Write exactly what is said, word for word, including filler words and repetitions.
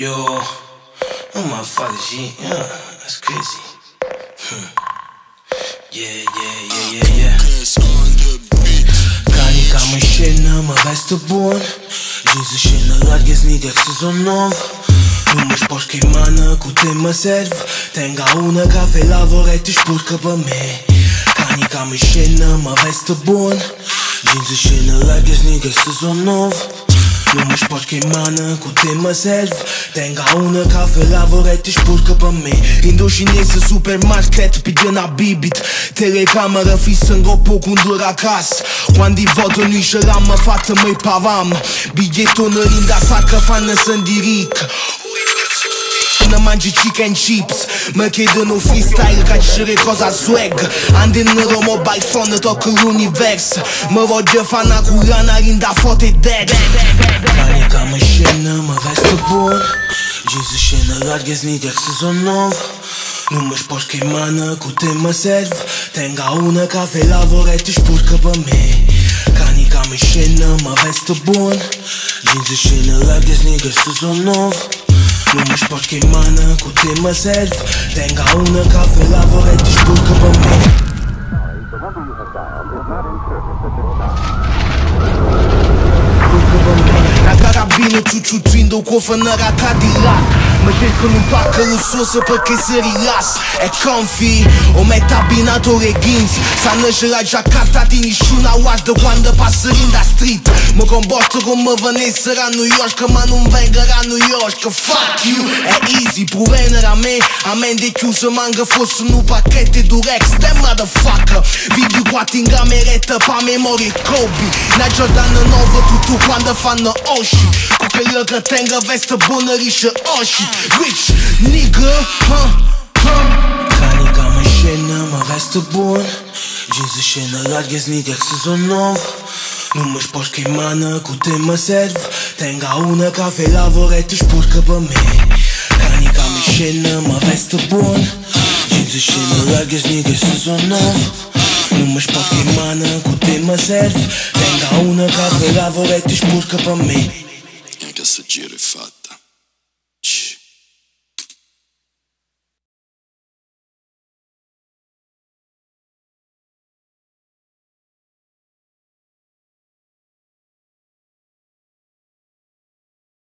Yo, oh my father G, yeah, that's crazy. Hmm. Yeah, yeah, yeah, yeah, yeah. Canica în scenă, mă vestă bun. Jeans în scenă, larghe sneaker, sezon nov. Nu mă șpoși că-i mană, cu te mă serv. Tenga una cafea, vorrei te spurcă pe me. Canica în scenă, mă vestă bun. Jeans în scenă, larghe sneaker, sezon nov. Nu mă șpoși că-i mană, cu te mă serv. Tenga una cafea, vorrei te spurcă pe me. Indochinese supermarket, pedindo bibit. Telecamera fissando um pouco um duracas. Quando volto no enxerama, fata meio pavam. Bilheto na linda saca, fana sandirica. Não mangi chicken chips. Mă chedă no freestyle ca cere cosa swag. Ande no mobile phone, tocă l'univers. Mă voglio fana cu rana, linda fote dead. Canica în scenă, mă vestă bun. Jeans în scenă, larghe sneaker, sezon nov. Nu mă șpoși că-i mană, cu te mă serv. Tenga una cafea, vorrei te spurcă pe me. Canica în scenă, mă vestă bun. Jeans în scenă, larghe sneaker, sezon nov. Nu mă șpoși că-i mană, cu te mă serv. Tenga una cafea, vorrei te spurcă pe me. La carabină, ciuciucind o cofănăra Cadillac. Mă cerco num pacă luxoso perché se rilas. È comfy, o metabinato reghins. Sa nășăra Jakarta din niciuna guarda quando passări da street. Mă comporto come venissero a New York, ma non vengono a New York. Fuck you, è easy, provenere a me. A mente chiusa manca fosse un pacchetto Durex. Damn motherfucker, video quattro in cameretta pa memoria Kobe. Na Jordan nuova tutto quando fanno Oshi. Cu quello che tenga veste bună rișă Oshi. Rich nigga, huh, huh. Canica în scenă, mă vestă bun. Jeans în scenă, larghe sneaker, sezon nov. Nu mă șpoși că-i mană, cu te mă serv. Tenga una cafea, vorrei te spurcă pe me. Canica în scenă, mă vestă bun. Jeans în scenă, larghe sneaker, sezon nov. Nu mă șpoși că-i mană, cu te mă serv. Tenga una cafea, vorrei te spurcă pe me. Anche se giri fatto